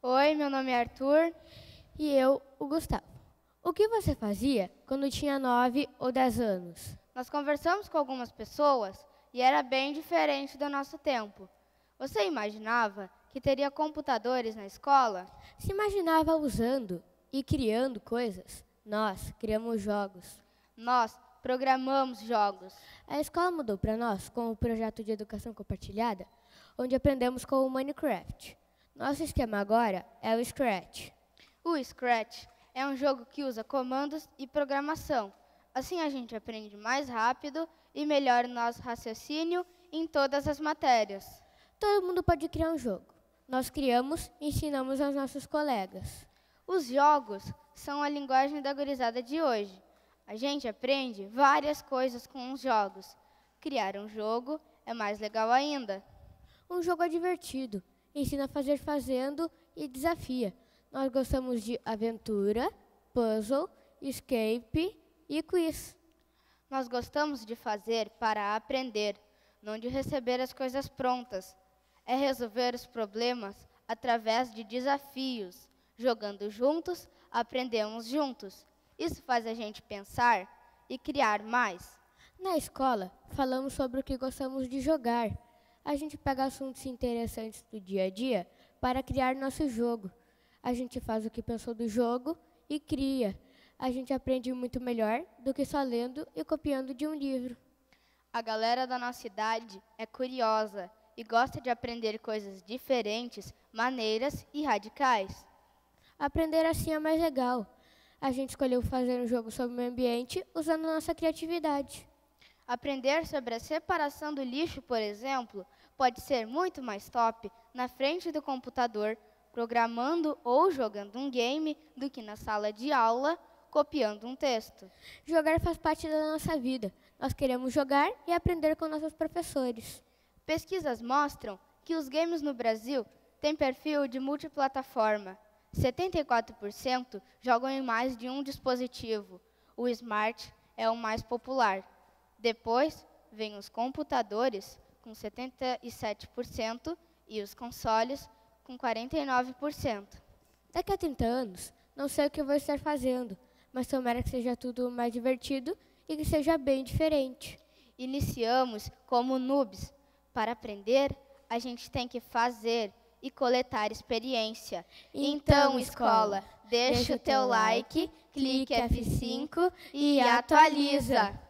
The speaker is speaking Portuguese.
Oi, meu nome é Arthur. E eu, o Gustavo. O que você fazia quando tinha 9 ou 10 anos? Nós conversamos com algumas pessoas e era bem diferente do nosso tempo. Você imaginava que teria computadores na escola? Se imaginava usando e criando coisas? Nós criamos jogos. Nós programamos jogos. A escola mudou para nós com o projeto de educação compartilhada, onde aprendemos com o Minecraft. Nosso esquema agora é o Scratch. O Scratch é um jogo que usa comandos e programação. Assim a gente aprende mais rápido e melhora o nosso raciocínio em todas as matérias. Todo mundo pode criar um jogo. Nós criamos e ensinamos aos nossos colegas. Os jogos são a linguagem da gurizada de hoje. A gente aprende várias coisas com os jogos. Criar um jogo é mais legal ainda. Um jogo é divertido, ensina a fazer fazendo e desafia. Nós gostamos de aventura, puzzle, escape e quiz. Nós gostamos de fazer para aprender, não de receber as coisas prontas. É resolver os problemas através de desafios. Jogando juntos, aprendemos juntos. Isso faz a gente pensar e criar mais. Na escola, falamos sobre o que gostamos de jogar. A gente pega assuntos interessantes do dia a dia para criar nosso jogo. A gente faz o que pensou do jogo e cria. A gente aprende muito melhor do que só lendo e copiando de um livro. A galera da nossa idade é curiosa e gosta de aprender coisas diferentes, maneiras e radicais. Aprender assim é mais legal. A gente escolheu fazer um jogo sobre o meio ambiente usando nossa criatividade. Aprender sobre a separação do lixo, por exemplo, pode ser muito mais top na frente do computador, programando ou jogando um game, do que na sala de aula, copiando um texto. Jogar faz parte da nossa vida. Nós queremos jogar e aprender com nossos professores. Pesquisas mostram que os games no Brasil têm perfil de multiplataforma. 74% jogam em mais de um dispositivo. O Smart é o mais popular. Depois, vem os computadores, com 77%, e os consoles, com 49%. Daqui a 30 anos, não sei o que eu vou estar fazendo, mas tomara que seja tudo mais divertido e que seja bem diferente. Iniciamos como noobs. Para aprender, a gente tem que fazer e coletar experiência. Então, escola, deixa o teu like, clique F5 e atualiza!